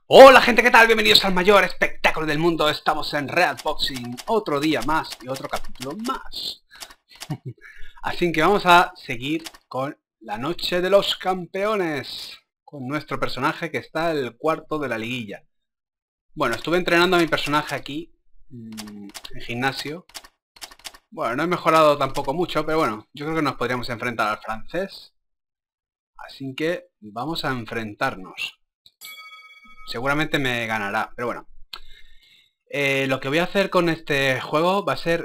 Hola gente, ¿qué tal? Bienvenidos al mayor espectáculo del mundo. Estamos en Real Boxing, otro día más y otro capítulo más. Así que vamos a seguir con la noche de los campeones, con nuestro personaje que está en el cuarto de la liguilla. Bueno, estuve entrenando a mi personaje aquí, en gimnasio. Bueno, no he mejorado tampoco mucho, pero bueno, yo creo que nos podríamos enfrentar al francés. Así que vamos a enfrentarnos. Seguramente me ganará, pero bueno. Lo que voy a hacer con este juego va a ser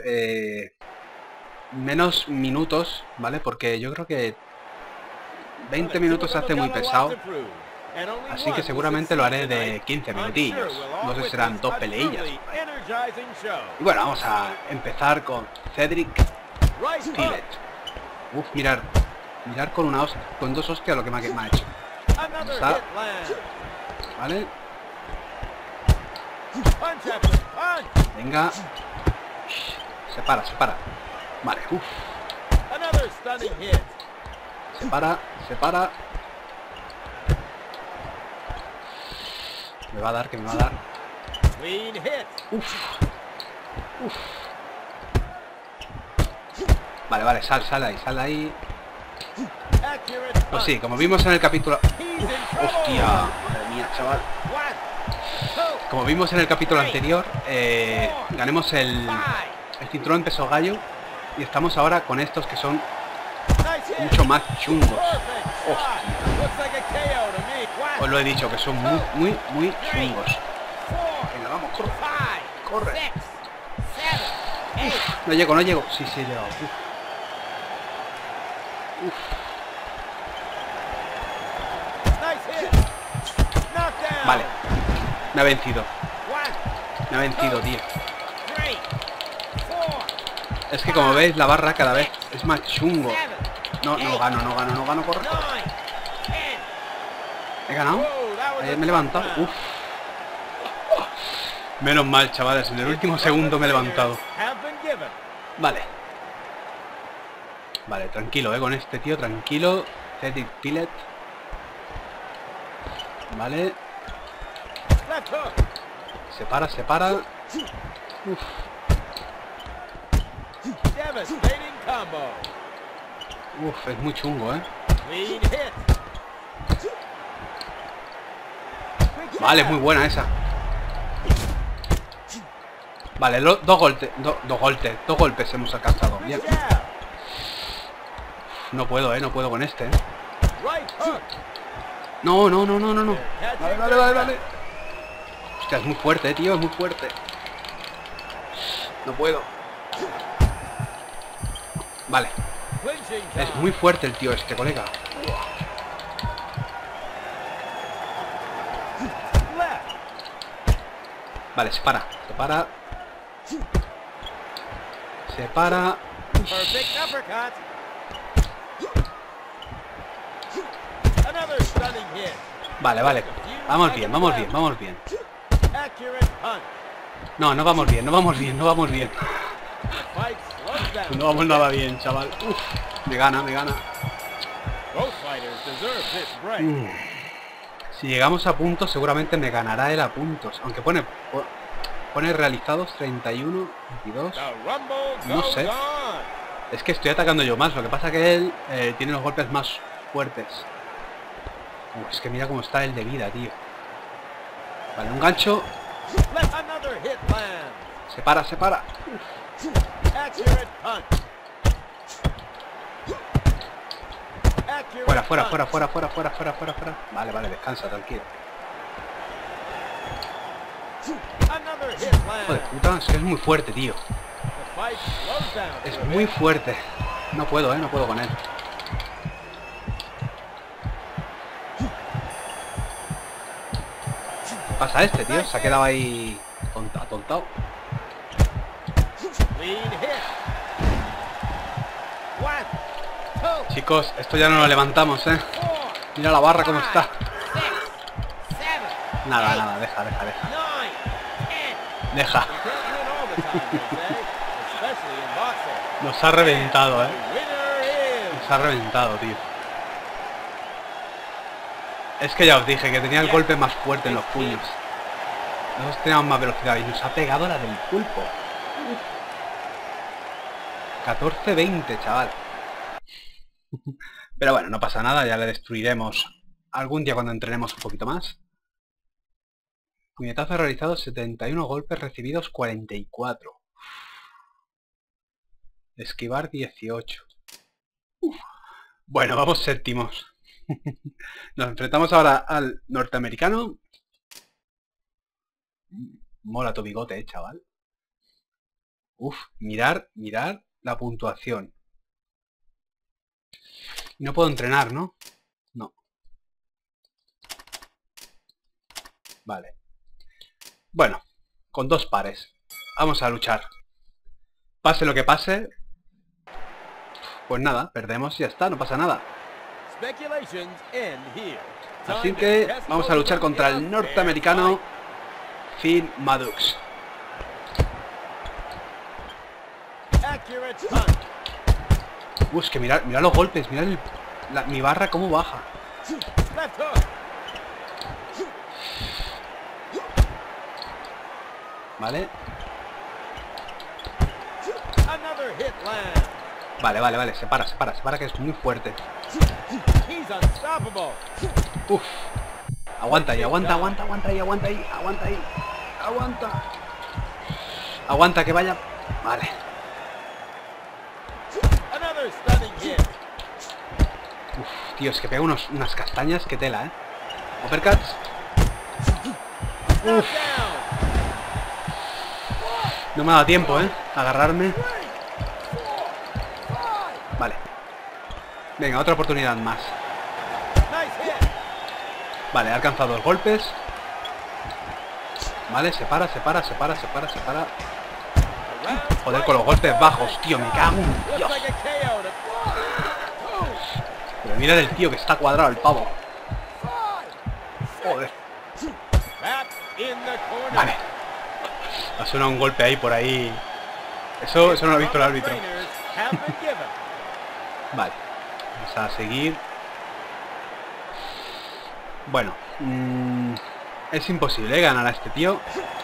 menos minutos, ¿vale? Porque yo creo que 20 minutos se hace muy pesado. Así que seguramente lo haré de 15 minutillos. No sé si serán 2 peleillas. Y bueno, vamos a empezar con Cedric Pillett. Uf, mirar con una hostia, con 2 hostias lo que me ha hecho. Está. Vale. Venga. Se para. Vale, uff. Se para. Me va a dar, que me va a dar. Uff. Vale, sal ahí. Pues sí, como vimos en el capítulo... Hostia, madre mía, chaval. Como vimos en el capítulo anterior, ganemos el cinturón peso gallo. Y estamos ahora con estos que son mucho más chungos. Hostia. Os lo he dicho, que son muy chungos. Venga, vamos, corre. Uf, no llego. Sí, he llegado. Uf. Vale. Me ha vencido, tío. Es que como veis, la barra cada vez es más chungo. No gano, corre. ¿He ganado? Me he levantado. Uf. Menos mal, chavales. En el último segundo me he levantado. Vale, tranquilo, con este tío, tranquilo. Cedric Pillett. Vale. Se para. Uf. Uf, es muy chungo, Vale, es muy buena esa. Vale, dos golpes hemos alcanzado. Bien. No puedo, no puedo con este, No. Vale. Hostia, es muy fuerte, tío, es muy fuerte. No puedo. Vale. Es muy fuerte el tío este, colega. Vale, se para. Vale. Vamos bien. No vamos bien. No vamos nada bien, chaval. Uf, me gana. Si llegamos a puntos, seguramente me ganará él a puntos. Aunque pone realizados 31, 22. No sé. Es que estoy atacando yo más. Lo que pasa que él tiene los golpes más fuertes. Es que mira cómo está el de vida, tío. Vale, un gancho. Se para. Fuera. Vale, descansa, tranquilo. Joder, puta, es que es muy fuerte, tío. Es muy fuerte. No puedo con él. ¿Qué pasa a este, tío? Se ha quedado ahí atontado. Chicos, esto ya no lo levantamos, Mira la barra cómo está. Nada, deja. Nos ha reventado, Nos ha reventado, tío. Es que ya os dije que tenía el golpe más fuerte en los puños. Nosotros teníamos más velocidad y nos ha pegado la del pulpo. 14-20, chaval. Pero bueno, no pasa nada, ya le destruiremos algún día cuando entrenemos un poquito más. Puñetazos realizados 71, golpes recibidos 44. Esquivar 18. Bueno, vamos séptimos. Nos enfrentamos ahora al norteamericano. Mola tu bigote, chaval. Uf, mirar la puntuación. No puedo entrenar, ¿no? No. Vale. Bueno, con 2 pares. Vamos a luchar. Pase lo que pase. Pues nada, perdemos y ya está, no pasa nada. Así que vamos a luchar contra el norteamericano Finn Maddux. Es que mirad los golpes, mirad mi barra cómo baja. Vale. Vale, separa, que es muy fuerte. Uf. Aguanta ahí. Aguanta que vaya. Vale. Uf, tío, es que pega unas castañas, que tela, Uppercuts. Uf. No me ha dado tiempo, agarrarme. Vale. Venga, otra oportunidad más. Vale, ha alcanzado 2 golpes. Vale, separa. Joder, con los golpes bajos, tío, me cago en Dios. Pero mira del tío que está cuadrado el pavo. Joder. Vale. Ha sonado un golpe ahí por ahí. Eso no lo ha visto el árbitro. Vale. Vamos a seguir. Bueno. Es imposible ganar a este tío.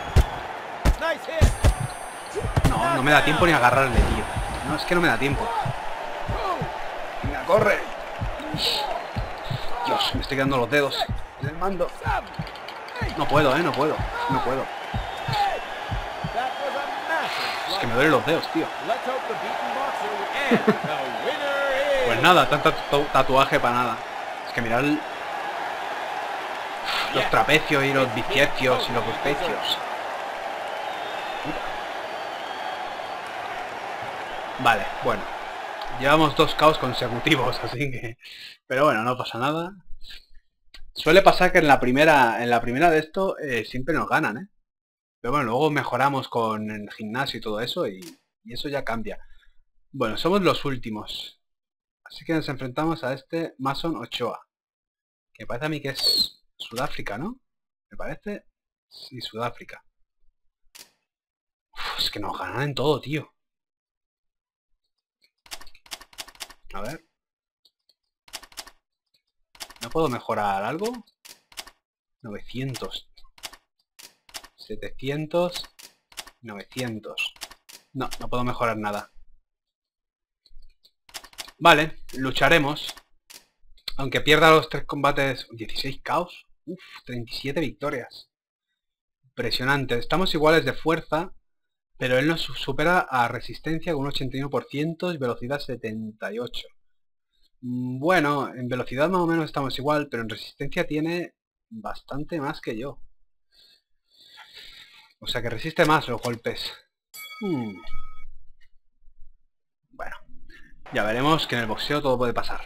No me da tiempo ni agarrarle, tío. No, es que no me da tiempo. Venga, corre. Dios, me estoy quedando los dedos en el mando. No puedo, no puedo. Es que me duelen los dedos, tío. Pues nada, tanto tatuaje para nada. Es que mirad los trapecios y los biciecios y los buspecios. Vale, bueno. Llevamos 2 KOs consecutivos, así que... Pero bueno, no pasa nada. Suele pasar que en la primera de esto siempre nos ganan, Pero bueno, luego mejoramos con el gimnasio y todo eso y eso ya cambia. Bueno, somos los últimos. Así que nos enfrentamos a este Mason Ochoa. Que me parece a mí que es Sudáfrica, ¿no? ¿Me parece? Sí, Sudáfrica. Uf, es que nos ganan en todo, tío. A ver. ¿No puedo mejorar algo? 900. 700. 900. No puedo mejorar nada. Vale, lucharemos. Aunque pierda los 3 combates... 16 KOs. Uf, 37 victorias. Impresionante. Estamos iguales de fuerza, pero él nos supera a resistencia con un 81% y velocidad 78. Bueno, en velocidad más o menos estamos igual, pero en resistencia tiene bastante más que yo. O sea que resiste más los golpes. Bueno, ya veremos que en el boxeo todo puede pasar.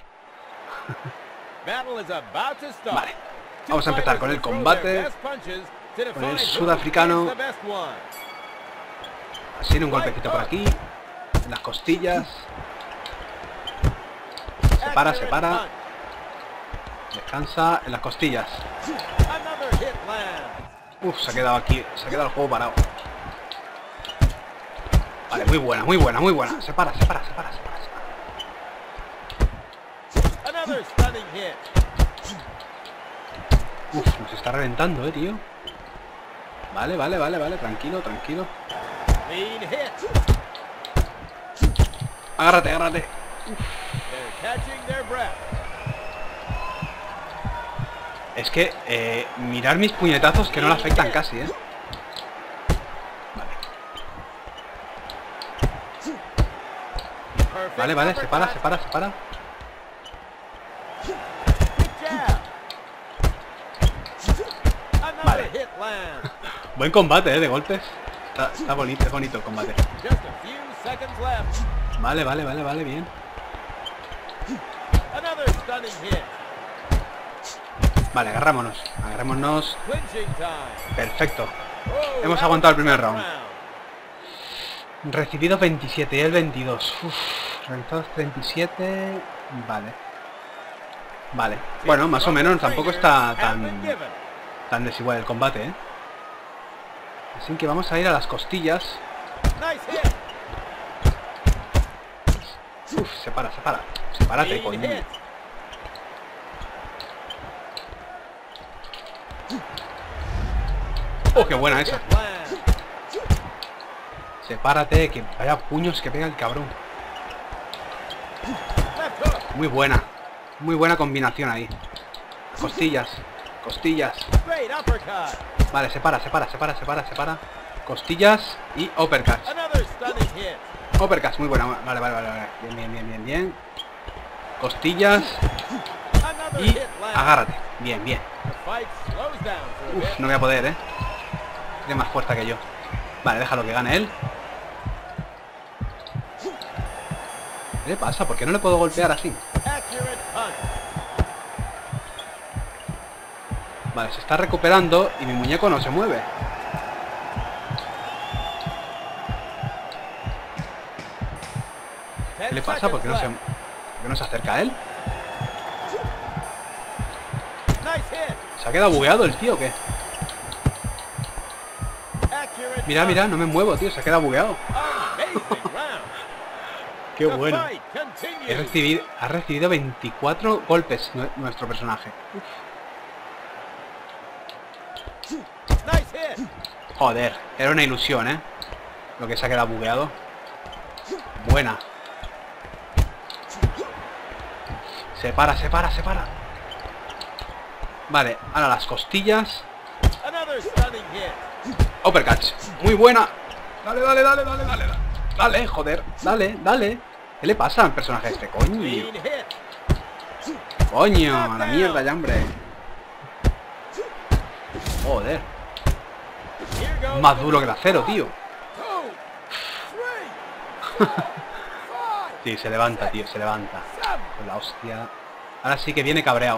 Vale, vamos a empezar con el combate. Con el sudafricano. Así, un golpecito por aquí. En las costillas. Separa. Descansa en las costillas. Uf, se ha quedado aquí. Se ha quedado el juego parado. Vale, muy buena. Separa. Uf, nos está reventando, tío. Vale, vale, vale, vale. Tranquilo, tranquilo. Agárrate, agárrate. Es que mirar mis puñetazos que no le afectan casi, Vale, vale, se para, se para, se para. Vale. Buen combate, de golpes. Está bonito, es bonito el combate. Vale, vale, vale, vale, bien. Vale, agarrámonos. Agarrémonos. Perfecto. Hemos aguantado el primer round. Recibidos 27 y el 22. Realizados 37. Vale. Vale. Bueno, más o menos tampoco está tan desigual el combate, Así que vamos a ir a las costillas. Uf, se para, se para. Sepárate, coño. Oh, qué buena esa. Sepárate, que vaya puños que pega el cabrón. Muy buena. Muy buena combinación ahí. Costillas. Costillas. Vale, separa, separa, separa, separa, separa. Costillas y uppercut. Uppercut, muy buena. Vale, vale, vale, vale. Bien, bien, bien, bien, bien. Costillas. Y agárrate. Bien, bien. Uf, no voy a poder, Tiene más fuerza que yo. Vale, déjalo que gane él. ¿Qué le pasa? ¿Por qué no le puedo golpear así? Vale, se está recuperando y mi muñeco no se mueve. ¿Qué le pasa? ¿Por qué no se acerca a él? ¿Se ha quedado bugueado el tío o qué? Mira, mira, no me muevo, tío. Se ha quedado bugueado. Qué bueno. Ha recibido 24 golpes nuestro personaje. Joder, era una ilusión, Lo que se ha quedado bugueado. Buena. Se para, se para, se para. Vale, ahora las costillas. Uppercut. Muy buena. Dale, dale, dale, dale, dale. Dale, joder. Dale, dale. ¿Qué le pasa al personaje este? Coño. Coño, a la mierda ya, hombre. Joder. Más duro que el acero, tío. Sí, se levanta, tío, se levanta. Con la hostia. Ahora sí que viene cabreado.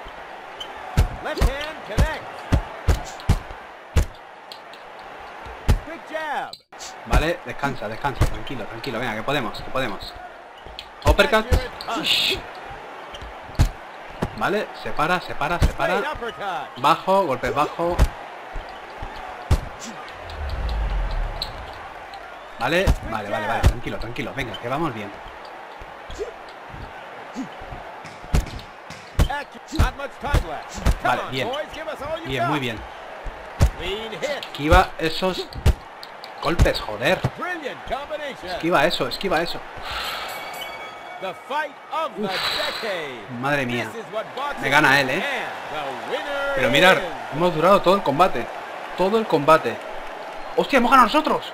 Vale, descansa, descansa, tranquilo, tranquilo. Venga, que podemos, que podemos. Uppercut. Vale, se para, se para, se para. Bajo, golpes bajo. Vale, vale, vale, vale, tranquilo, tranquilo. Venga, que vamos bien. Vale, bien. Bien, muy bien. Esquiva esos golpes, joder. Esquiva eso, esquiva eso. Uf, madre mía. Me gana él, Pero mirad, hemos durado todo el combate. Todo el combate. ¡Hostia, hemos ganado nosotros!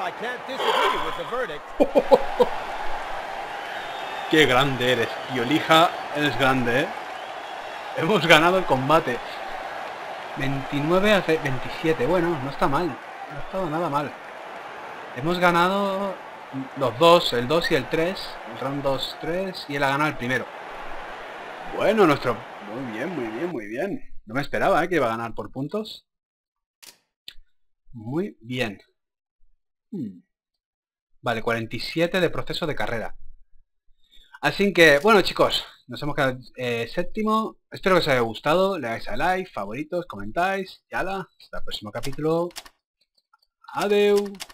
¡Qué grande eres! Yolija, eres grande, Hemos ganado el combate. 29 a 27. Bueno, no está mal. No ha estado nada mal. Hemos ganado los dos, el 2 y el 3. El round 2, 3. Y él ha ganado el primero. Bueno, nuestro... Muy bien, muy bien, muy bien. No me esperaba, que iba a ganar por puntos. Muy bien. Vale, 47 de proceso de carrera. Así que, bueno, chicos, nos hemos quedado séptimo. Espero que os haya gustado. Le dais a like, favoritos, comentáis. Y ala, hasta el próximo capítulo. Adeu.